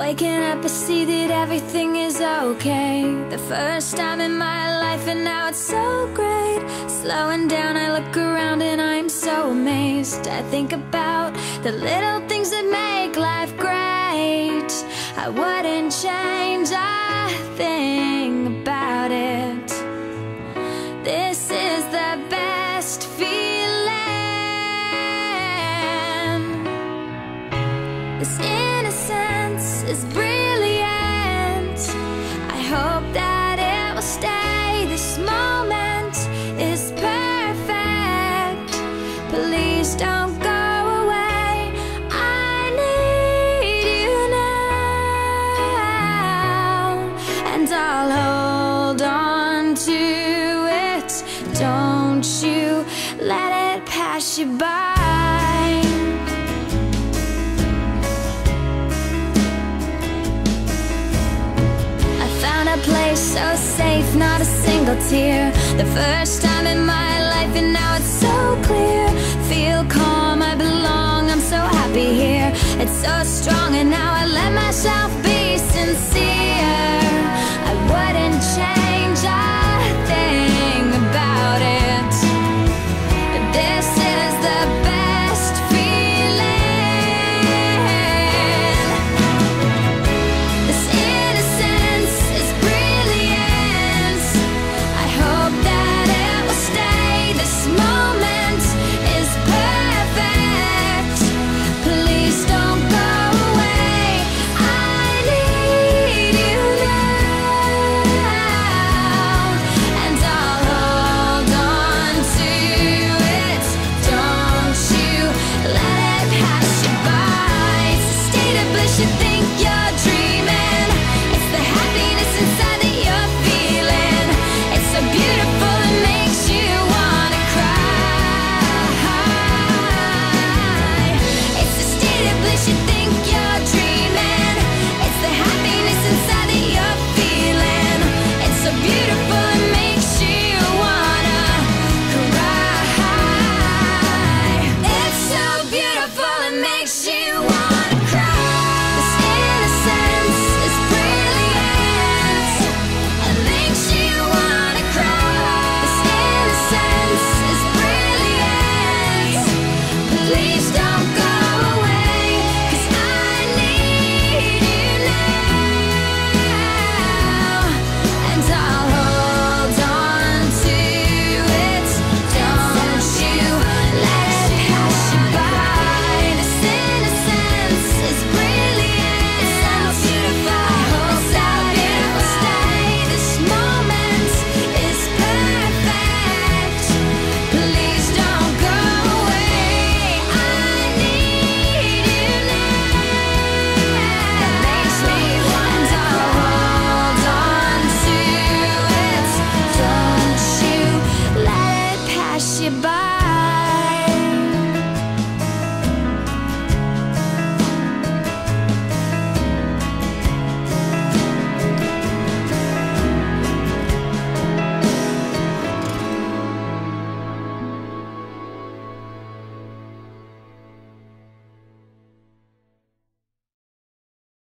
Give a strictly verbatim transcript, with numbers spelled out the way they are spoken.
Waking up, I see that everything is okay. The first time in my life, and now it's so great. Slowing down, I look around and I'm so amazed. I think about the little things that make life great. I wouldn't change a thing about it. This is the best feeling. This innocence is brilliant. I hope that it will stay. This moment is perfect. Please don't go away. I need you now, and I'll hold on to it. Don't you let it pass you by. A place so safe, not a single tear. The first time in my life, and now it's so clear. Feel calm, I belong, I'm so happy here. It's so strong, and now I let myself